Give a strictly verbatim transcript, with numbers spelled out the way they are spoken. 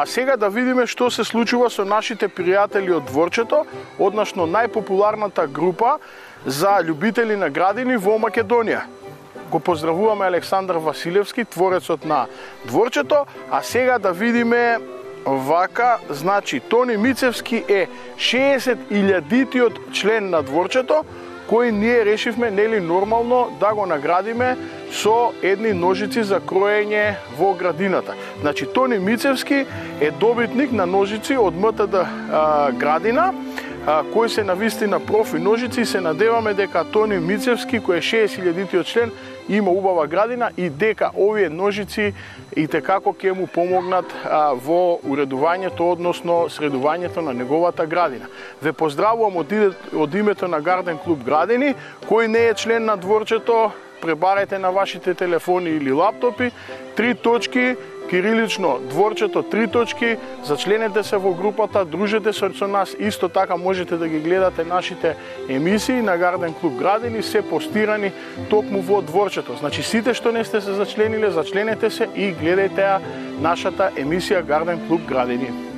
А сега да видиме што се случува со нашите пријатели од Дворчето, односно најпопуларната група за љубители на градини во Македонија. Го поздравуваме Александар Василевски, творецот на Дворчето, а сега да видиме вака, значи Тони Мицевски е шеесет илјадитиот член на Дворчето, кој ние решивме, нели нормално, да го наградиме со едни ножици за кроење во градината. Значи Тони Мицевски е добитник на ножици од М Т Д а, Градина, а, кој се навистина профи ножици, и се надеваме дека Тони Мицевски, кој е шеесет илјадитиот член, има убава градина и дека овие ножици и текако ќе му помогнат а, во уредувањето, односно средувањето на неговата градина. Ве поздравувам од, од името на Гарден клуб Градини. Кој не е член на Дворчето, пребарете на вашите телефони или лаптопи три точки кирилично Дворчето три точки, зачленете се во групата, дружете се со нас, исто така можете да ги гледате нашите емисии на Гарден клуб Градини, се постирани токму во Дворчето. Значи сите што не сте се зачлениле, зачленете се и гледајте нашата емисија Гарден клуб Градини.